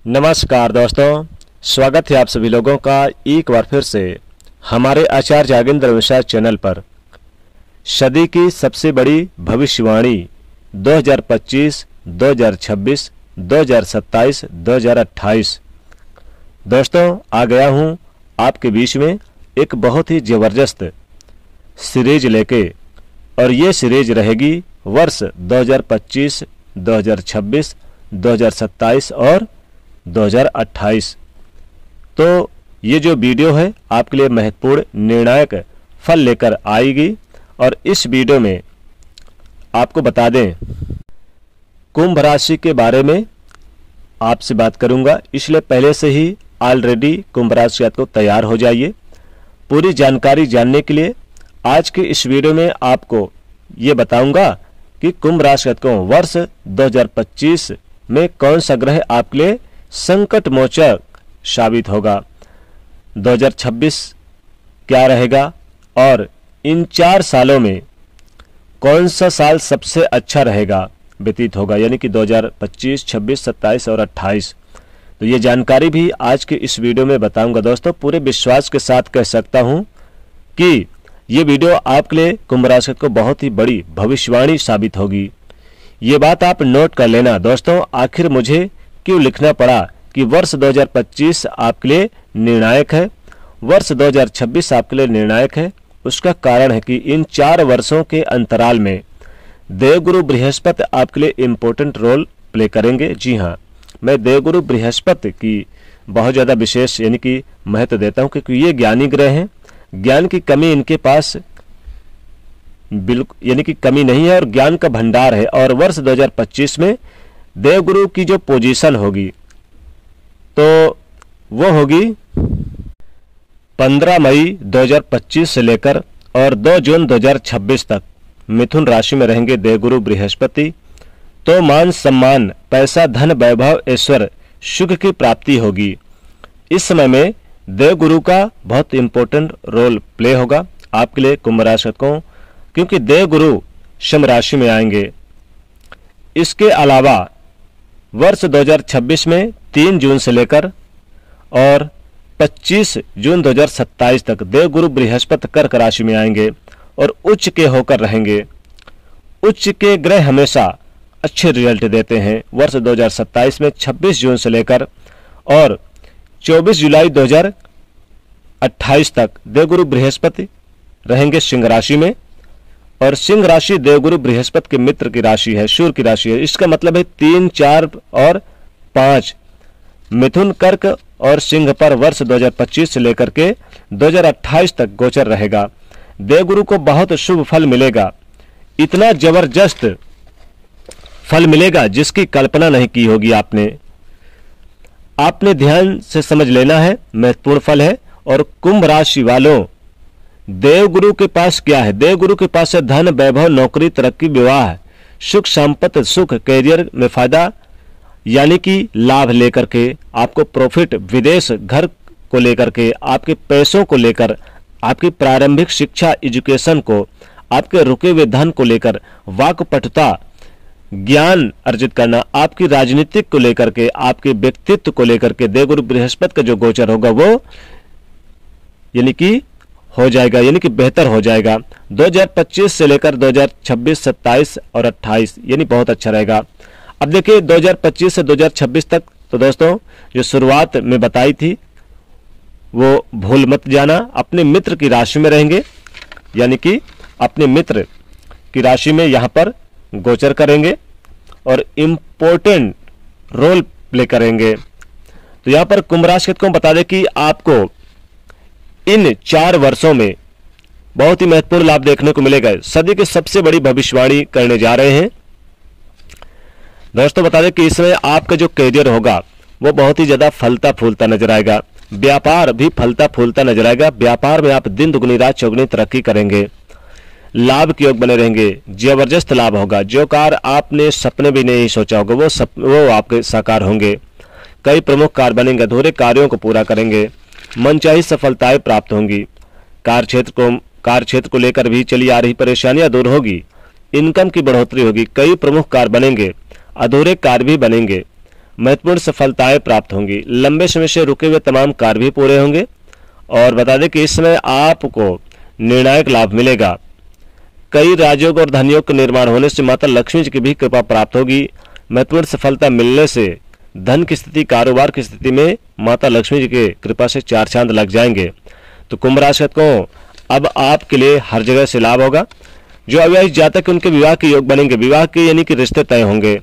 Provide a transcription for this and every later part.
नमस्कार दोस्तों, स्वागत है आप सभी लोगों का एक बार फिर से हमारे आचार्य जागेंद्र मिश्रा चैनल पर। सदी की सबसे बड़ी भविष्यवाणी 2025, 2026, 2027, 2028। दोस्तों, आ गया हूं आपके बीच में एक बहुत ही ज़बरदस्त सीरीज लेके, और ये सीरीज रहेगी वर्ष 2025, 2026, 2027 और 2028। तो ये जो वीडियो है आपके लिए महत्वपूर्ण निर्णायक फल लेकर आएगी। और इस वीडियो में आपको बता दें, कुंभ राशि के बारे में आपसे बात करूंगा, इसलिए पहले से ही ऑलरेडी कुंभ राशि जातकों तैयार हो जाइए। पूरी जानकारी जानने के लिए आज के इस वीडियो में आपको ये बताऊंगा कि कुंभ राशि जातकों वर्ष 2025 में कौन सा ग्रह आपके लिए संकट मोचक साबित होगा, 2026 क्या रहेगा, और इन 4 सालों में कौन सा साल सबसे अच्छा रहेगा व्यतीत होगा, यानी कि 2025, 26, 27 और 28। तो ये जानकारी भी आज के इस वीडियो में बताऊंगा। दोस्तों, पूरे विश्वास के साथ कह सकता हूं कि ये वीडियो आपके लिए कुंभ राशि को बहुत ही बड़ी भविष्यवाणी साबित होगी। ये बात आप नोट कर लेना। दोस्तों, आखिर मुझे क्यों लिखना पड़ा कि वर्ष 2025 आपके लिए निर्णायक है, वर्ष 2026 आपके लिए निर्णायक है? उसका कारण है कि इन 4 वर्षों के अंतराल में देवगुरु बृहस्पति आपके लिए इम्पोर्टेंट रोल प्ले करेंगे। जी हाँ, मैं देवगुरु बृहस्पति की बहुत ज़्यादा विशेष यानी कि महत्व देता हूँ, क्योंकि ये ज्ञानी ग्रह हैं। ज्ञान की कमी इनके पास बिल्कुल यानी कि कमी नहीं है, और ज्ञान का भंडार है। और वर्ष 2025 में देवगुरु की जो पोजीशन होगी तो वो होगी 15 मई 2025 से लेकर और 2 जून 2026 तक मिथुन राशि में रहेंगे देवगुरु बृहस्पति। तो मान सम्मान, पैसा, धन, वैभव, ऐश्वर्य, सुख की प्राप्ति होगी। इस समय में देवगुरु का बहुत इंपॉर्टेंट रोल प्ले होगा आपके लिए कुंभ राशि को, क्योंकि देवगुरु सिंह राशि में आएंगे। इसके अलावा वर्ष 2026 में 3 जून से लेकर और 25 जून 2027 तक देवगुरु बृहस्पति कर्क राशि में आएंगे और उच्च के होकर रहेंगे। उच्च के ग्रह हमेशा अच्छे रिजल्ट देते हैं। वर्ष 2027 में 26 जून से लेकर और 24 जुलाई 2028 तक देवगुरु बृहस्पति रहेंगे सिंह राशि में, और सिंह राशि देवगुरु बृहस्पति के मित्र की राशि है, सूर्य की राशि है। इसका मतलब है 3, 4 और 5 मिथुन, कर्क और सिंह पर वर्ष 2025 से लेकर के 2028 तक गोचर रहेगा। देवगुरु को बहुत शुभ फल मिलेगा, इतना जबरदस्त फल मिलेगा जिसकी कल्पना नहीं की होगी आपने ध्यान से समझ लेना है, महत्वपूर्ण फल है। और कुंभ राशि वालों, देवगुरु के पास क्या है? देवगुरु के पास है धन, वैभव, नौकरी, तरक्की, विवाह, सुख, संपत्ति, सुख, कैरियर में फायदा यानी कि लाभ लेकर के, आपको प्रॉफिट, विदेश, घर को लेकर के, आपके पैसों को लेकर, आपकी प्रारंभिक शिक्षा, एजुकेशन को, आपके रुके हुए धन को लेकर, वाक्पटुता, ज्ञान अर्जित करना, आपकी राजनीतिक को लेकर के, आपके व्यक्तित्व को लेकर के देवगुरु बृहस्पति का जो गोचर होगा वो यानी कि हो जाएगा, यानी कि बेहतर हो जाएगा। 2025 से लेकर 2026, 27 और 28 यानी बहुत अच्छा रहेगा। अब देखिए 2025 से 2026 तक, तो दोस्तों जो शुरुआत में बताई थी वो भूल मत जाना। अपने मित्र की राशि में रहेंगे, यानी कि अपने मित्र की राशि में यहाँ पर गोचर करेंगे और इम्पोर्टेंट रोल प्ले करेंगे। तो यहाँ पर कुंभ राशि को बता दें कि आपको इन 4 वर्षों में बहुत ही महत्वपूर्ण लाभ देखने को मिलेगा। सदी की सबसे बड़ी भविष्यवाणी करने जा रहे हैं। दोस्तों, बता दें कि इसमें आपका जो करियर होगा वो बहुत ही ज्यादा फलता फूलता नजर आएगा। व्यापार भी फलता फूलता नजर आएगा। व्यापार में आप दिन दुगनी रात चौगुनी तरक्की करेंगे, लाभ के योग बने रहेंगे, जबरदस्त लाभ होगा। जो कार्य आपने सपने भी नहीं सोचा होगा वो आपके साकार होंगे। कई प्रमुख कार्य बनेंगे, अधूरे कार्यों को पूरा करेंगे, मनचाही सफलताएं प्राप्त होंगी। कार्य क्षेत्र को लेकर भी चली आ रही परेशानियां दूर होगी। इनकम की बढ़ोतरी होगी, कई प्रमुख कार्य बनेंगे, अधूरे कार्य भी बनेंगे, महत्वपूर्ण सफलताएं प्राप्त होंगी। लंबे समय से रुके हुए तमाम कार्य भी पूरे होंगे। और बता दें कि इस समय आपको निर्णायक लाभ मिलेगा। कई राजयोग और धनयोग का निर्माण होने से माता लक्ष्मी जी की भी कृपा प्राप्त होगी। महत्वपूर्ण सफलता मिलने से धन की स्थिति, कारोबार की स्थिति में माता लक्ष्मी जी की कृपा से 4 चांद लग जाएंगे। तो कुंभ राशि को अब आपके लिए हर जगह से लाभ होगा। जो अविवाहित जातक उनके विवाह के योग बनेंगे, विवाह के यानी कि रिश्ते तय होंगे।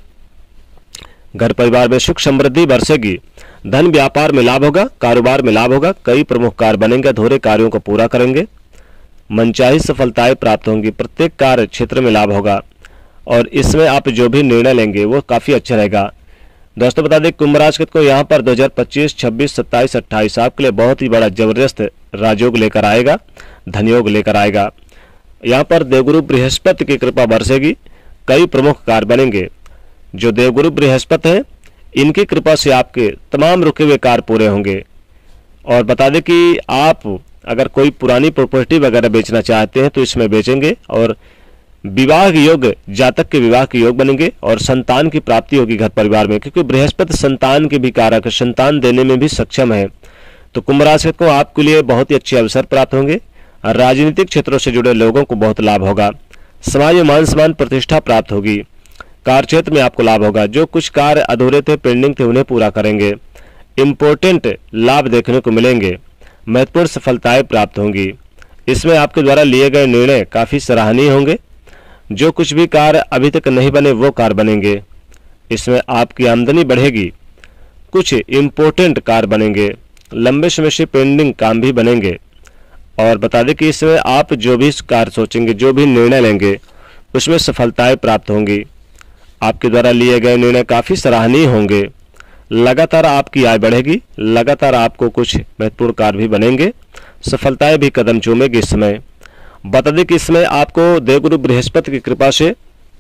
घर परिवार में सुख समृद्धि बरसेगी। धन व्यापार में लाभ होगा, कारोबार में लाभ होगा। कई प्रमुख कार्य बनेंगे, अधूरे कार्यों को पूरा करेंगे। मनचाही सफलताएं प्राप्त होंगी। प्रत्येक कार्य क्षेत्र में लाभ होगा और इसमें आप जो भी निर्णय लेंगे वो काफी अच्छा रहेगा। दोस्तों बता दें कुंभ राशि को यहाँ पर 2025, 26, 27, 28 आपके लिए बहुत ही बड़ा जबरदस्त राजयोग लेकर आएगा, धनयोग लेकर आएगा। यहाँ पर देवगुरु बृहस्पति की कृपा बरसेगी। कई प्रमुख कार्य बनेंगे। जो देवगुरु बृहस्पति हैं इनकी कृपा से आपके तमाम रुके हुए कार्य पूरे होंगे। और बता दें कि आप अगर कोई पुरानी प्रॉपर्टी वगैरह बेचना चाहते हैं तो इसमें बेचेंगे। और विवाह के योग, जातक के विवाह के योग बनेंगे और संतान की प्राप्ति होगी घर परिवार में, क्योंकि बृहस्पति संतान के भी कारक, संतान देने में भी सक्षम है। तो कुंभ राशि को आपके लिए बहुत ही अच्छे अवसर प्राप्त होंगे। राजनीतिक क्षेत्रों से जुड़े लोगों को बहुत लाभ होगा। समाज में मान सम्मान प्रतिष्ठा प्राप्त होगी। कार्य क्षेत्र में आपको लाभ होगा। जो कुछ कार्य अधूरे थे, पेंडिंग थे, उन्हें पूरा करेंगे। इंपॉर्टेंट लाभ देखने को मिलेंगे। महत्वपूर्ण सफलताएं प्राप्त होंगी। इसमें आपके द्वारा लिए गए निर्णय काफी सराहनीय होंगे। जो कुछ भी कार्य अभी तक नहीं बने वो कार्य बनेंगे। इसमें आपकी आमदनी बढ़ेगी। कुछ इंपॉर्टेंट कार्य बनेंगे। लंबे समय से पेंडिंग काम भी बनेंगे। और बता दें कि इसमें आप जो भी कार्य सोचेंगे, जो भी निर्णय लेंगे, उसमें सफलताएं प्राप्त होंगी। आपके द्वारा लिए गए निर्णय काफी सराहनीय होंगे। लगातार आपकी आय बढ़ेगी। लगातार आपको कुछ महत्वपूर्ण कार्य भी बनेंगे। सफलताएं भी कदम चूमेगी। इस समय बता दें कि इसमें आपको देवगुरु बृहस्पति की कृपा से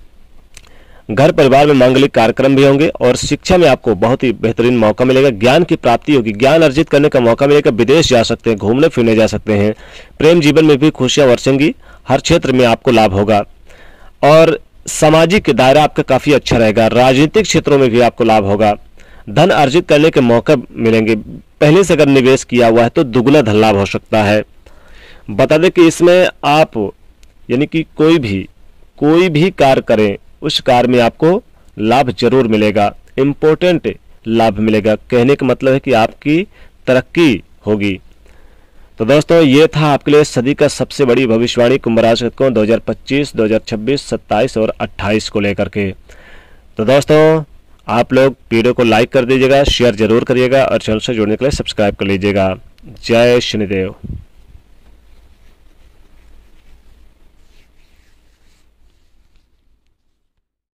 घर परिवार में मांगलिक कार्यक्रम भी होंगे। और शिक्षा में आपको बहुत ही बेहतरीन मौका मिलेगा। ज्ञान की प्राप्ति होगी। ज्ञान अर्जित करने का मौका मिलेगा। विदेश जा सकते हैं, घूमने फिरने जा सकते हैं। प्रेम जीवन में भी खुशियां बरसेंगी। हर क्षेत्र में आपको लाभ होगा। और सामाजिक दायरा आपका काफी अच्छा रहेगा। राजनीतिक क्षेत्रों में भी आपको लाभ होगा। धन अर्जित करने के मौके मिलेंगे। पहले से अगर निवेश किया हुआ है तो दुगना धन लाभ हो सकता है। बता दें कि इसमें आप यानी कि कोई भी कार्य करें, उस कार्य में आपको लाभ जरूर मिलेगा। इंपॉर्टेंट लाभ मिलेगा। कहने का मतलब है कि आपकी तरक्की होगी। तो दोस्तों ये था आपके लिए सदी का सबसे बड़ी भविष्यवाणी कुंभ राशि को 2025, 2026, 27 और 28 को लेकर के। तो दोस्तों आप लोग वीडियो को लाइक कर दीजिएगा, शेयर जरूर करिएगा और चैनल से जुड़ने के लिए सब्सक्राइब कर लीजिएगा। जय शनिदेव।